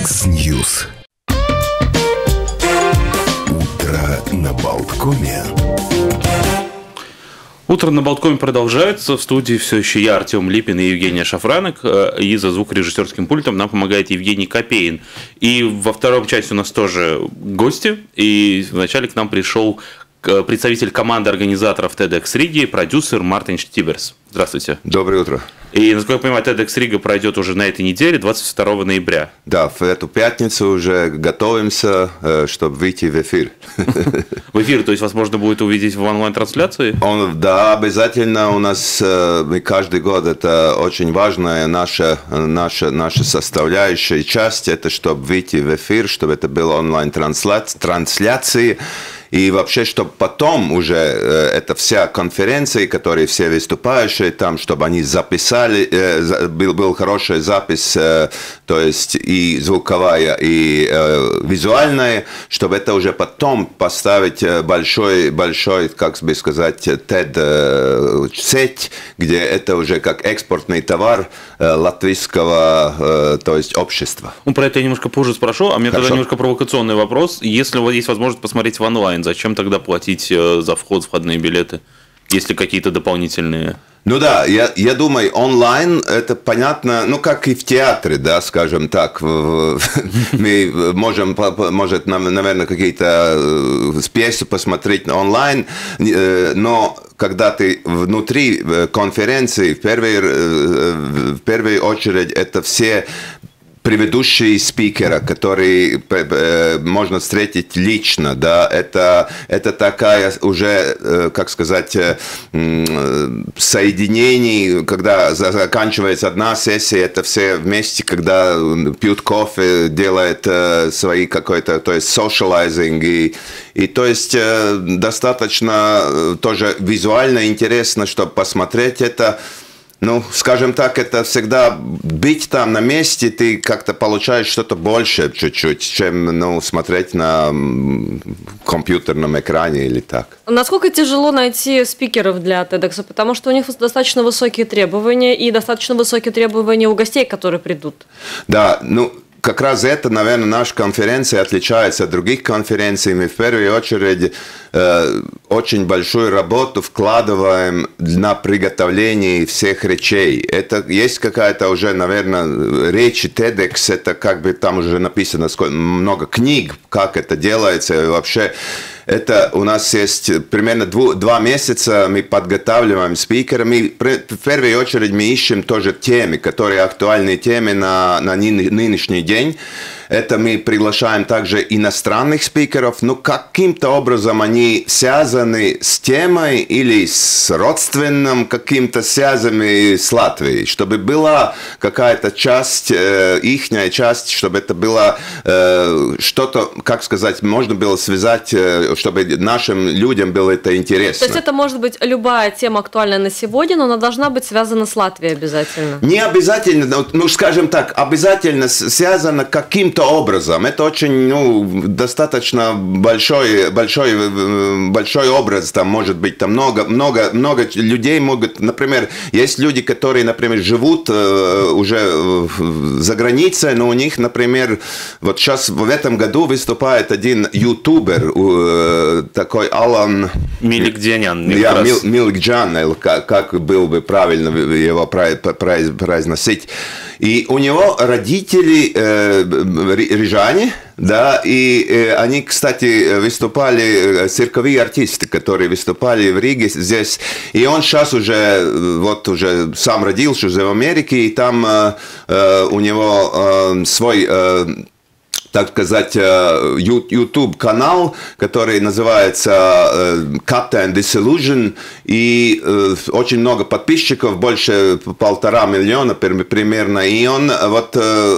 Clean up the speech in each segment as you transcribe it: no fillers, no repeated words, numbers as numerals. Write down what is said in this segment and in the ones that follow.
Яндекс.Ньюс. Утро на Болткоме. Утро на Болткоме продолжается. В студии все еще я, Артем Липин и Евгения Шафранок. И за звукорежиссерским пультом нам помогает Евгений Копейн. И во втором части у нас тоже гости. И вначале к нам пришел представитель команды организаторов TEDx Риги, продюсер Мартин Штиберс. Здравствуйте. Доброе утро. И, насколько я понимаю, TEDx Рига пройдет уже на этой неделе, 22 ноября. Да, в эту пятницу уже готовимся, чтобы выйти в эфир. В эфир, то есть вас можно будет увидеть в онлайн-трансляции? Да, обязательно. У нас каждый год это очень важная наша составляющая часть, это чтобы выйти в эфир, чтобы это было онлайн-трансляции. И вообще, чтобы потом уже эта вся конференция, которые все выступающие там, чтобы они записали, был хорошая запись, то есть и звуковая, и визуальная, чтобы это уже потом поставить большой, как бы сказать, TED-сеть, где это уже как экспортный товар латвийского, то есть общества. Ну, про это я немножко позже спрошу, а мне тогда немножко провокационный вопрос. Если у вас есть возможность посмотреть в онлайн, зачем тогда платить за вход, входные билеты, если какие-то дополнительные? Ну да, я думаю, онлайн это понятно, ну как и в театре, да, скажем так. Мы можем, может, наверное, какие-то пьесы посмотреть онлайн, но когда ты внутри конференции, в первую очередь это все предыдущие спикеры, которые можно встретить лично, да, это такая уже, как сказать, соединение, когда заканчивается одна сессия, это все вместе, когда пьют кофе, делают свои какой-то, то есть socializing, и то есть достаточно тоже визуально интересно, чтобы посмотреть это. Ну, скажем так, это всегда быть там на месте, ты как-то получаешь что-то большее чуть-чуть, чем смотреть на компьютерном экране или так. Насколько тяжело найти спикеров для TEDx? Потому что у них достаточно высокие требования и достаточно высокие требования у гостей, которые придут. Да, ну... Как раз это, наверное, наша конференция отличается от других конференций. Мы в первую очередь очень большую работу вкладываем на приготовление всех речей. Это есть какая-то уже, наверное, речь TEDx, это как бы там уже написано много книг, как это делается. И вообще это у нас есть примерно 2 месяца, мы подготавливаем спикера. В первую очередь мы ищем тоже темы, которые актуальные темы на нынешний день. Это мы приглашаем также иностранных спикеров, но каким-то образом они связаны с темой или с родственным каким-то связями с Латвией, чтобы была какая-то часть, ихняя часть, чтобы это было что-то, как сказать, можно было связать, чтобы нашим людям было это интересно. То есть это может быть любая тема актуальная на сегодня, но она должна быть связана с Латвией обязательно? Не обязательно, ну скажем так, обязательно связано каким-то образом. Это очень, достаточно большой образ, там может быть, там много людей могут, например, есть люди, которые, например, живут уже за границей, но у них, например, вот сейчас в этом году выступает один ютубер, такой Алан Миликджанян. Миликджан, как было бы правильно его произносить. И у него родители рижане, да, и они, кстати, выступали, цирковые артисты, которые выступали в Риге здесь, и он сейчас уже сам родился уже в Америке, и там у него свой... так сказать, YouTube-канал, который называется Captain Disillusion, и очень много подписчиков, больше 1,5 миллиона примерно, и он, вот,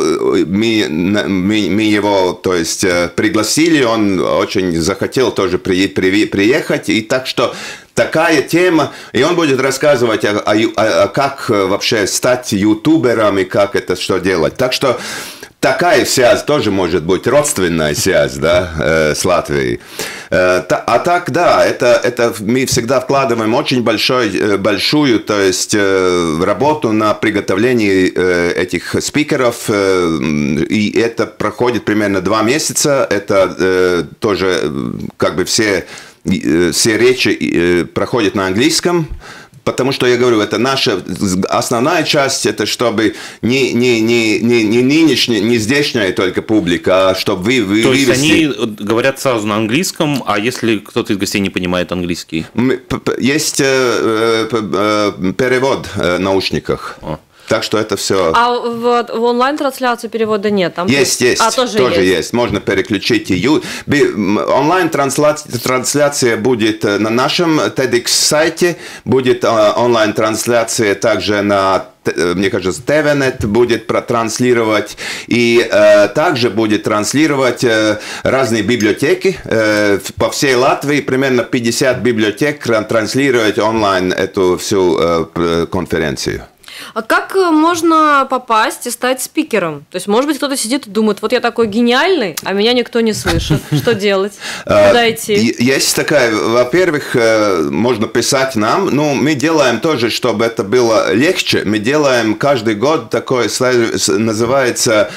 мы его, то есть, пригласили, он очень захотел тоже приехать, и так что такая тема, и он будет рассказывать, как вообще стать ютубером и как это что делать. Так что такая связь тоже может быть, родственная связь, да, с Латвией. А так, да, это мы всегда вкладываем очень большую, то есть, работу на приготовление этих спикеров, и это проходит примерно 2 месяца, это тоже как бы все речи проходят на английском. Потому что, я говорю, это наша основная часть, это чтобы не нынешняя, не здешняя только публика, а чтобы вы То есть вывести... они говорят сразу на английском, а если кто-то из гостей не понимает английский? Есть перевод в наушниках. Так что это все... А в онлайн-трансляцию перевода нет? Там есть. Тоже есть. Можно переключить ее. Онлайн-трансляция будет на нашем TEDx-сайте, будет онлайн-трансляция также на, мне кажется, TVNet будет протранслировать, и также будет транслировать разные библиотеки. По всей Латвии примерно 50 библиотек транслировать онлайн эту всю конференцию. А как можно попасть и стать спикером? То есть, может быть, кто-то сидит и думает, вот я такой гениальный, а меня никто не слышит. Что делать? Куда идти? Есть такая, во-первых, можно писать нам, но мы делаем тоже, чтобы это было легче. Мы делаем каждый год такое, называется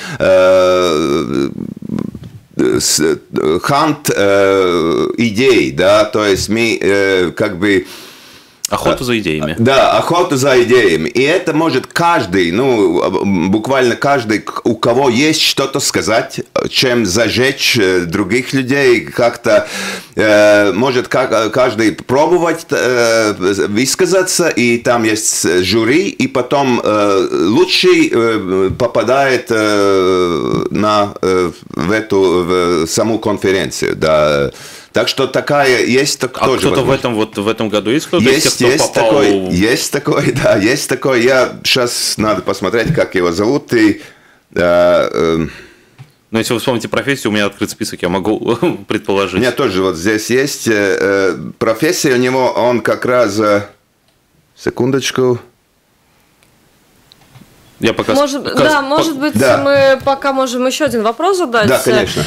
хант идей, да, то есть мы как бы... Охоту за идеями. Да, охоту за идеями. И это может каждый, буквально каждый, у кого есть что-то сказать, чем зажечь других людей, как-то может каждый пробовать высказаться, и там есть жюри, и потом лучший попадает в саму конференцию, да. Так что такая есть тоже. Кто-то в этом году есть кто-то из тех, кто попал? Есть такой. Я сейчас надо посмотреть, как его зовут. Но если вы вспомните профессию, у меня открыт список, я могу предположить. У меня тоже вот здесь есть профессия у него, он как раз... Секундочку. Я пока... Может быть, мы пока можем еще один вопрос задать. Да, конечно.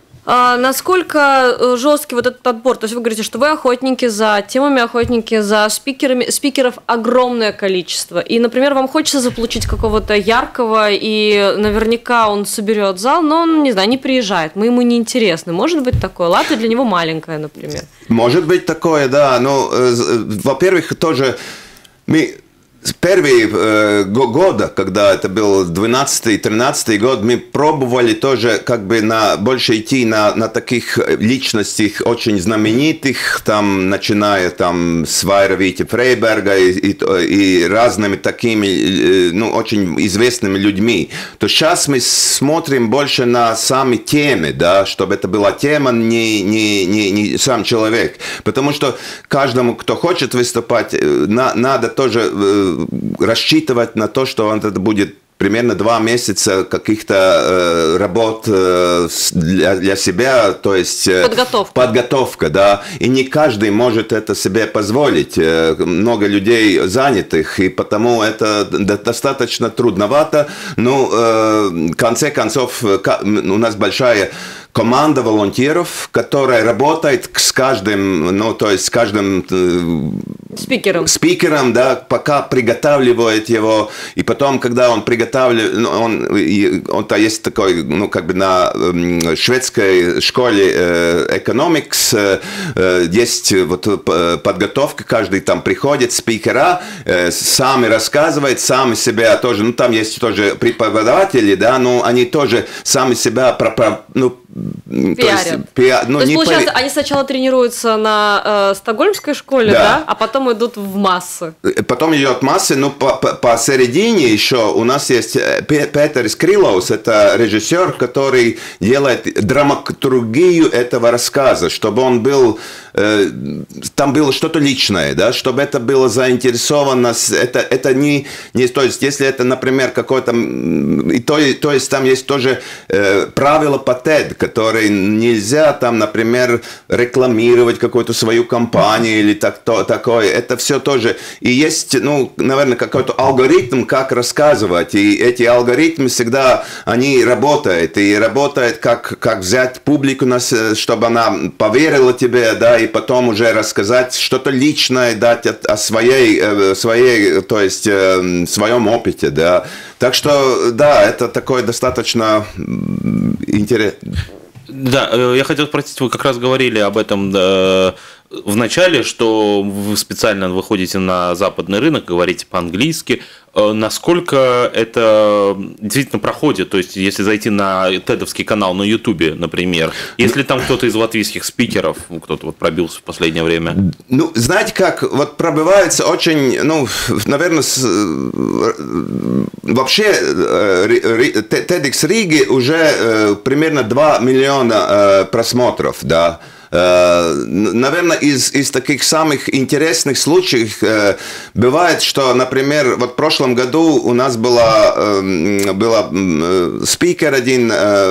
Насколько жесткий вот этот отбор? То есть вы говорите, что вы охотники за темами, охотники за спикерами. Спикеров огромное количество. И, например, вам хочется заполучить какого-то яркого, и наверняка он соберет зал, но он, не знаю, не приезжает. Мы ему не интересны. Может быть такое? Латвия для него маленькая, например. Может быть такое, да. Ну, во-первых, тоже мы... С первые года, когда это был 12-13 год, мы пробовали тоже как бы больше идти на таких личностей очень знаменитых, там, начиная там с Вайра-Вити Фрейберга и разными такими, очень известными людьми. То сейчас мы смотрим больше на сами темы, да, чтобы это была тема, не сам человек. Потому что каждому, кто хочет выступать, надо тоже рассчитывать на то, что он это будет примерно 2 месяца каких-то работ для себя, то есть подготовка, да, и не каждый может это себе позволить, много людей занятых, и потому это достаточно трудновато, но в конце концов у нас большая команда волонтеров, которая работает с каждым, с каждым спикером, да, пока приготавливает его, и потом, когда он приготавливает, он-то есть такой, на шведской школе economics, есть вот подготовка, каждый там приходит, спикера, сами рассказывают, сами себя тоже, там есть тоже преподаватели, да, но они тоже сами себя пиарят. То есть, получается, они сначала тренируются на стокгольмской школе, да, а потом идут в массы. Потом идет массы, но посередине еще у нас есть Петер Скриловс, это режиссер, который делает драматургию этого рассказа, чтобы он был, там было что-то личное, да, чтобы это было заинтересованность, это не, то есть, если это, например, какой-то, то есть там есть тоже правила по TED, который нельзя там, например, рекламировать какую-то свою компанию или такое. Это все тоже. И есть, ну, наверное, какой-то алгоритм, как рассказывать. И эти алгоритмы всегда, они работают. И работают, как взять публику, чтобы она поверила тебе, да, и потом уже рассказать что-то личное, дать о своей, то есть, своем опыте, да. Так что, да, это такое достаточно интересно. Да, я хотел спросить, вы как раз говорили об этом в начале, что вы специально выходите на западный рынок, говорите по-английски. Насколько это действительно проходит? То есть, если зайти на тедовский канал на Ютубе, например, если там кто-то из латвийских спикеров, кто-то вот пробился в последнее время? Ну, знаете как, вот пробивается очень, ну, наверное, вообще TEDx Риги уже примерно 2 миллиона просмотров, да. Наверное, из таких самых интересных случаев бывает, что, например, вот в прошлом году у нас была спикер один,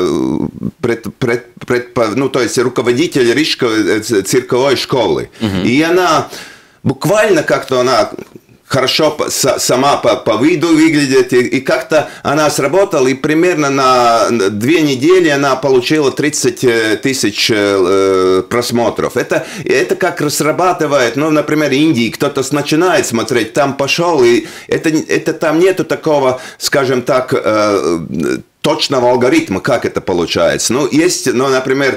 ну, то есть руководитель Рижской цирковой школы. И она буквально как-то она хорошо сама по виду выглядит, и как-то она сработала, и примерно на 2 недели она получила 30 тысяч просмотров. Это как срабатывает, ну, например, в Индии кто-то начинает смотреть, там пошел, и это там нету такого, скажем так, точного алгоритма, как это получается. Ну, есть, ну, например,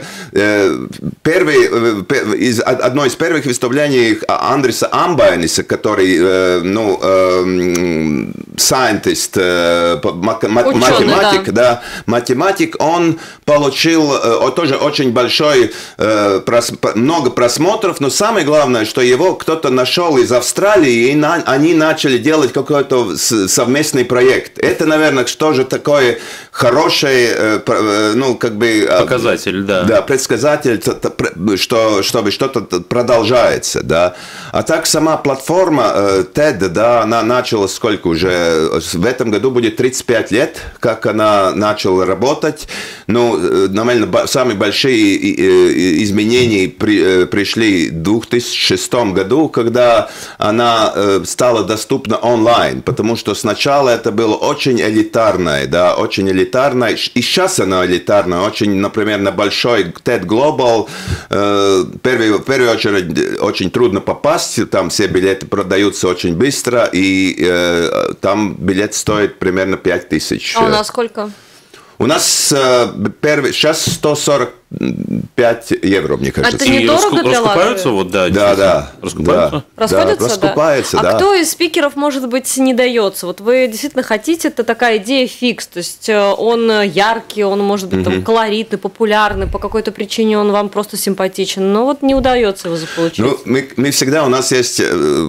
одно из первых выступлений Андриса Амбайниса, который, ну, scientist, математик, да, математик, он получил тоже очень большой, много просмотров, но самое главное, что его кто-то нашел из Австралии, и они начали делать какой-то совместный проект. Это, наверное, что же такое хороший, ну, как бы... Показатель, да. Да, предсказатель, чтобы что-то продолжается, да. А так сама платформа TED, да, она начала сколько уже? В этом году будет 35 лет, как она начала работать. Ну, наверное, самые большие изменения пришли в 2006 году, когда она стала доступна онлайн, потому что сначала это было очень элитарное, да, очень элитарная, и сейчас она элитарная, очень, например, на большой TED Global, в первую очередь, очень трудно попасть, там все билеты продаются очень быстро, и там билет стоит примерно 5000. А у нас сколько? У нас сейчас 145 евро, мне кажется. Это недорого для раскупаются, вот, да. Да. Раскупаются? Расходятся, раскупается, да. да. А кто из спикеров, может быть, не дается? Вот вы действительно хотите, это такая идея фикс, то есть он яркий, он может быть там колоритный, популярный, по какой-то причине он вам просто симпатичен, но вот не удается его заполучить. Ну, мы всегда, у нас есть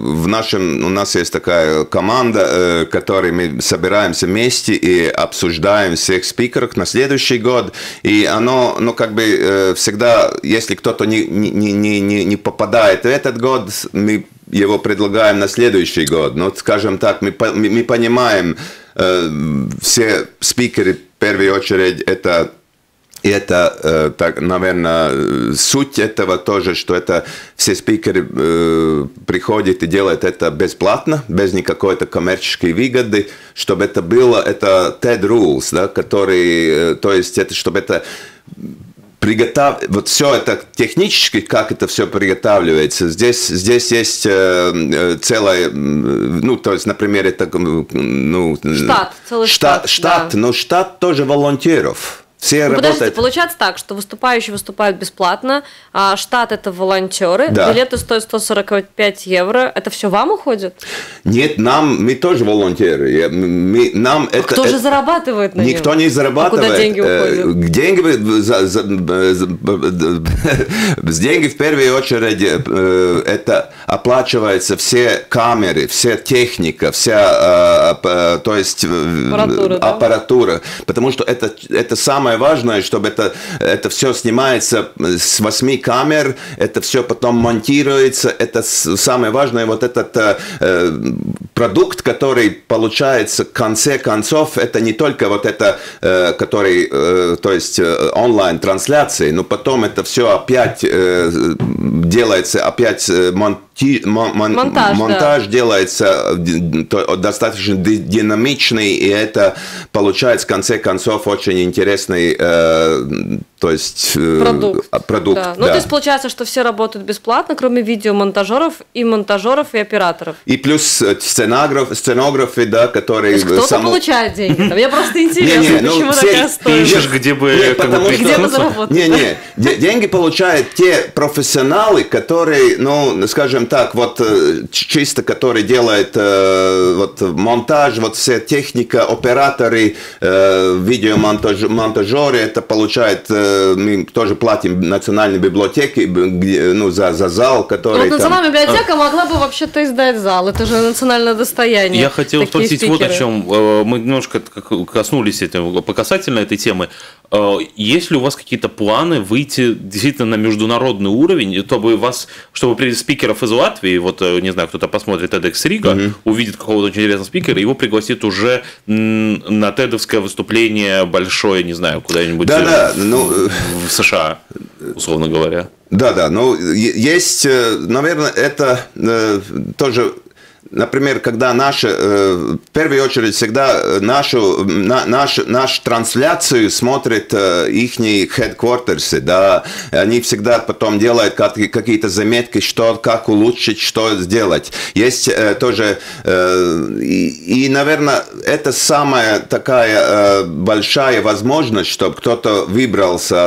такая команда, которой мы собираемся вместе и обсуждаем всех спикеров на следующий год, и оно, ну, как бы всегда, если кто-то не попадает в этот год, мы его предлагаем на следующий год. Ну, скажем так, мы понимаем, все спикеры, в первую очередь, это, так, наверное, суть этого тоже, что это все спикеры приходят и делают это бесплатно, без никакой-то коммерческой выгоды, чтобы это было, это TED Rules, да, который, то есть, это, чтобы это вот все это технически, как это все приготавливается. Здесь есть целая, ну, то есть, например, это, ну, целый штат. Штат, да. Но штат тоже волонтеров. Все подождите, получается так, что выступающие выступают бесплатно, а штат – это волонтеры, да. Билеты стоят 145 евро. Это все вам уходит? Нет, мы тоже волонтеры. Кто же зарабатывает на Никто нем? не зарабатывает. А куда деньги уходят? Деньги в первую очередь это оплачивается все камеры, вся техника, вся, то есть аппаратура, потому что это самое самое важное, чтобы это все снимается с 8 камер, это все потом монтируется. Это самое важное, вот этот продукт, который получается в конце концов, это не только вот это, который, то есть онлайн-трансляции, но потом это все опять делается, опять монтаж да. делается достаточно динамичный, и это получается в конце концов очень интересный то есть, продукт. Да. Ну, то есть получается, что все работают бесплатно, кроме видеомонтажеров, и операторов. И плюс сценографы, да, которые... То есть кто-то получает деньги. Мне просто интересно, почему такая стоимость. Ищешь, где бы заработать. Деньги получают те профессионалы, которые, ну, скажем так, вот чисто, которые делают вот монтаж, вот вся техника, операторы, видеомонтажеры, это получает... Мы тоже платим национальной библиотеке, ну, за зал, который... Вот национальная библиотека могла бы вообще-то издать зал. Это же национальное достояние. Я хотел спросить вот о чем. Мы немножко коснулись этого, по касательно этой темы. Есть ли у вас какие-то планы выйти действительно на международный уровень, чтобы спикеров из Латвии, вот, не знаю, кто-то посмотрит TEDx Рига, увидит какого-то очень интересного спикера, его пригласит уже на тедовское выступление большое, не знаю, куда-нибудь в США, условно говоря. Да, ну, есть, наверное, это тоже... Например, когда в первую очередь всегда нашу трансляцию смотрят ихние headquarters, да, они всегда потом делают какие-то заметки, как улучшить, что сделать. Есть тоже, и, наверное, это самая такая большая возможность, чтобы кто-то выбрался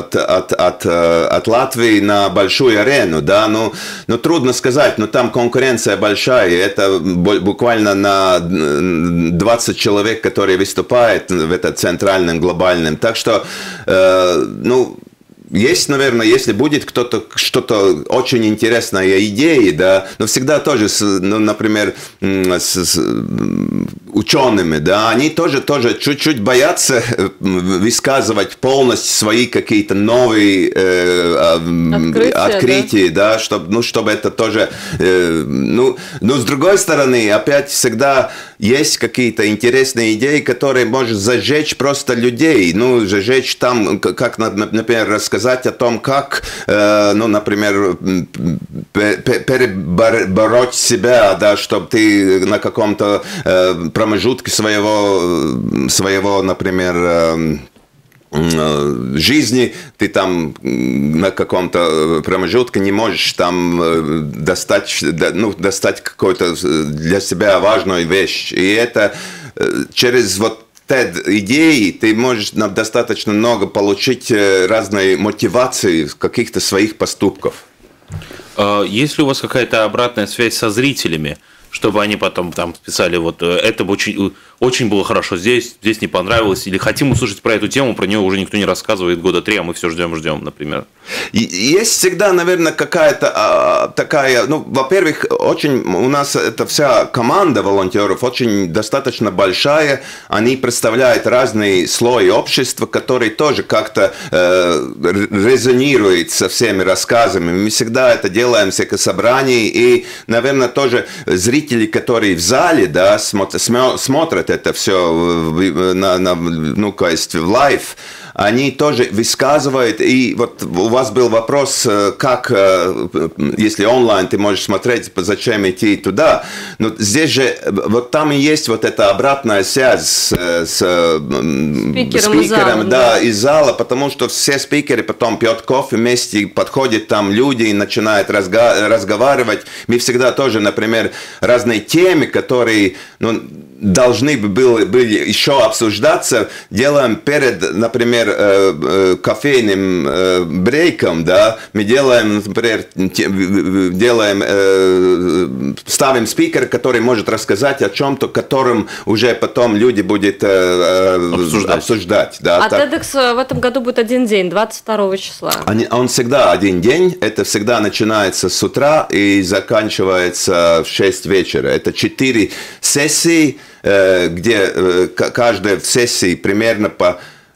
от Латвии на большую арену, да, но трудно сказать, но там конкуренция большая, это буквально на 20 человек, которые выступают в этом центральном, глобальном. Так что, ну, есть, наверное, если будет что-то очень интересная идея, да, но всегда тоже, например, с учеными, да, они тоже чуть-чуть боятся высказывать полностью свои какие-то новые открытия, да, чтобы это тоже, но с другой стороны, опять всегда есть какие-то интересные идеи, которые может зажечь просто людей, ну, зажечь там, как, например, рассказать о том, как, ну, например, перебороть себя, да, чтобы ты на каком-то промежутке своего, например, жизни, ты там на каком-то промежутке не можешь там достать какую-то для себя важную вещь. И это через вот TED-идеи ты можешь достаточно много получить разной мотивации каких-то своих поступков. Есть ли у вас какая-то обратная связь со зрителями, чтобы они потом там писали, вот это очень было хорошо здесь не понравилось, или хотим услышать про эту тему, про нее уже никто не рассказывает года 3, а мы все ждем, например? Есть всегда, наверное, какая-то такая, ну, во-первых, очень у нас эта вся команда волонтеров очень достаточно большая, они представляют разные слои общества, которые тоже как-то резонируют со всеми рассказами. Мы всегда это делаем, всякое собрание, и, наверное, тоже зрители, которые в зале, да, смотрят это все ну, то есть в лайв, они тоже высказывают, и вот у вас был вопрос, как, если онлайн ты можешь смотреть, зачем идти туда, но здесь же, вот там и есть вот эта обратная связь с спикером, да, из зала, потому что все спикеры потом пьют кофе вместе, подходят там люди и начинают разговаривать. Мы всегда тоже, например, разные темы, которые, ну, должны были еще обсуждаться, делаем перед, например, кофейным брейком, да, мы делаем, например, ставим спикера, который может рассказать о чем-то, которым уже потом люди будут обсуждать. Да, TEDx в этом году будет один день, 22 числа. Он всегда один день, это всегда начинается с утра и заканчивается в 6 вечера. Это 4 сессии, где каждая сессия примерно по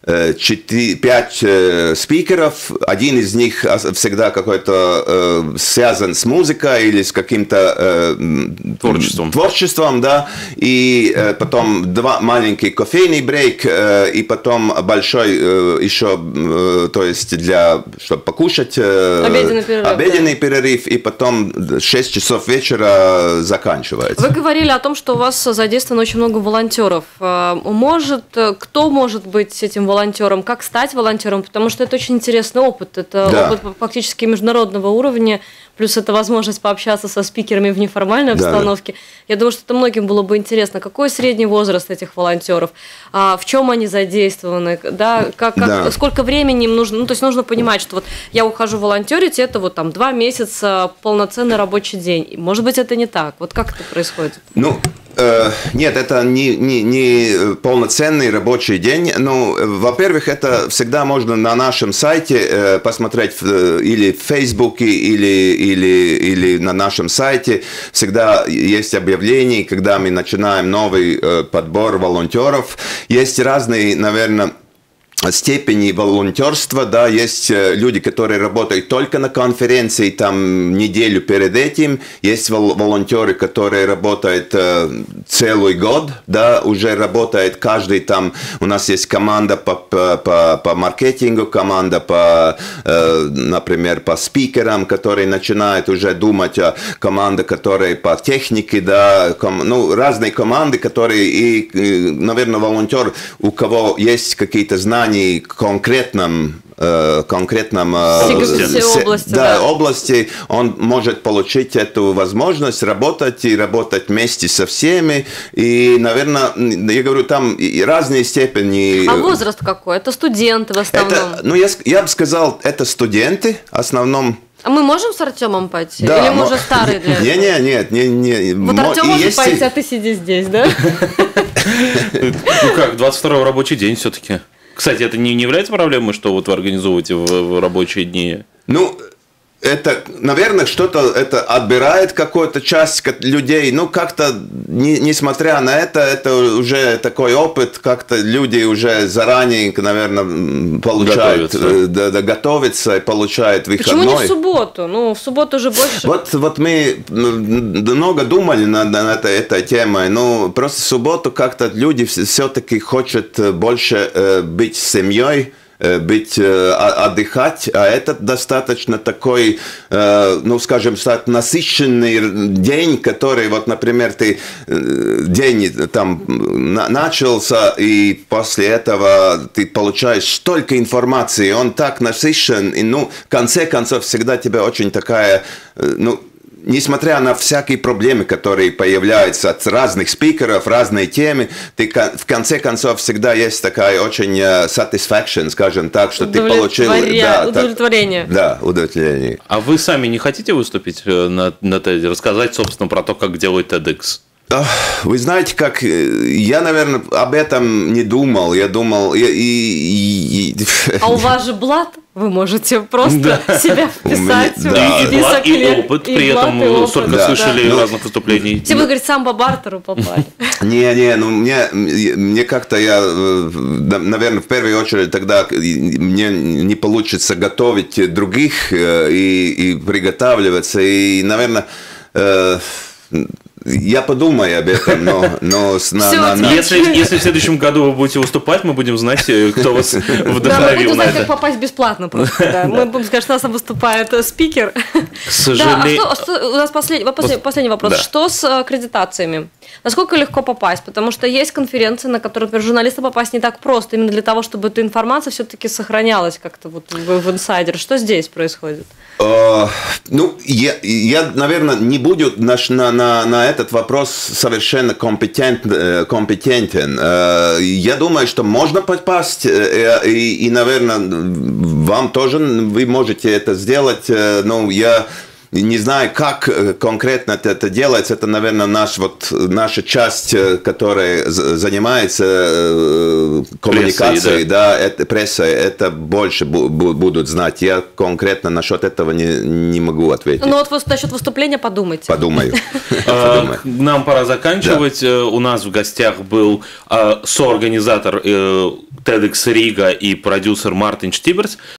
5 спикеров, один из них всегда какой-то связан с музыкой или с каким-то творчеством, да, и потом 2 маленький кофейный брейк, и потом большой еще, то есть чтобы покушать, обеденный перерыв, и потом 6 часов вечера заканчивается. Вы говорили о том, что у вас задействовано очень много волонтеров. Кто может быть этим волонтером? Как стать волонтером? Потому что это очень интересный опыт. Это опыт фактически международного уровня. Плюс это возможность пообщаться со спикерами в неформальной обстановке. Я думаю, что это многим было бы интересно. Какой средний возраст этих волонтеров? В чем они задействованы? Да? Сколько времени им нужно? Ну, то есть нужно понимать, что вот я ухожу волонтерить, это вот там 2 месяца полноценный рабочий день. Может быть, это не так. Вот как это происходит? Нет, это не полноценный рабочий день. Ну, во-первых, это всегда можно на нашем сайте посмотреть или в Фейсбуке, или на нашем сайте. Всегда есть объявления, когда мы начинаем новый подбор волонтеров. Есть разные, наверное, степени волонтерства, да, есть люди, которые работают только на конференции, там, неделю перед этим, есть волонтеры, которые работают целый год, да, уже работает каждый там, у нас есть команда по маркетингу, команда например, по спикерам, которые начинают уже думать, команда, которые по технике, да, разные команды, которые, и, наверное, волонтер, у кого есть какие-то знания, конкретном области, он может получить эту возможность работать и работать вместе со всеми. И, наверное, я говорю, там разные степени. А возраст какой? Это студенты в основном? Я бы сказал, это студенты в основном. А мы можем с Артемом пойти? Да, или мы уже старые для этого? Нет. Вот Артем может пойти, а ты сиди здесь, да? Ну как, 22-й рабочий день все-таки. Кстати, это не является проблемой, что вот вы организовываете в рабочие дни? Ну, это, наверное, что-то это отбирает какую-то часть людей. Ну, как-то, несмотря на это уже такой опыт, как-то люди уже заранее, наверное, получают, готовятся и получают выходной. Почему не в субботу? Ну, в субботу уже больше. Вот мы много думали над этой темой, но просто в субботу как-то люди все-таки хотят больше быть с семьей, отдыхать, а это достаточно такой, скажем так, насыщенный день, который, вот, например, день там начался, и после этого ты получаешь столько информации, он так насыщен, и, в конце концов, всегда тебя очень такая, несмотря на всякие проблемы, которые появляются от разных спикеров, разные темы, ты в конце концов всегда есть такая очень satisfaction, скажем так, что ты получил удовлетворение. Удовлетворение. А вы сами не хотите выступить на TED, рассказать, собственно, про то, как делают TEDx? Вы знаете, как я, наверное, об этом не думал. Я думал... А у вас же блат? Вы можете просто себя вписать в список. И опыт, при этом столько слышали разных выступлений. Все вы говорите, сам по бартеру попали. Мне как-то наверное, в первую очередь тогда мне не получится готовить других и приготавливаться. И, наверное, я подумаю об этом, но если в следующем году вы будете выступать, мы будем знать, кто вас вдохновил на это. Мы будем знать, как попасть бесплатно просто. Мы будем сказать, что у нас выступает спикер. К сожалению. У нас последний вопрос. Что с аккредитациями? Насколько легко попасть? Потому что есть конференции, на которые, например, журналисту попасть не так просто, именно для того, чтобы эта информация все-таки сохранялась как-то вот в инсайдер. Что здесь происходит? Я, наверное, не буду на этот вопрос совершенно компетентен. Я думаю, что можно попасть, и, наверное, вам тоже, вы можете это сделать. Не знаю, как конкретно это делается. Это, наверное, наша часть, которая занимается коммуникацией, прессой. Это больше будут знать. Я конкретно насчет этого не могу ответить. Ну вот насчет выступления подумайте. Подумаю. Нам пора заканчивать. У нас в гостях был соорганизатор TEDx Рига и продюсер Мартин Штиберс.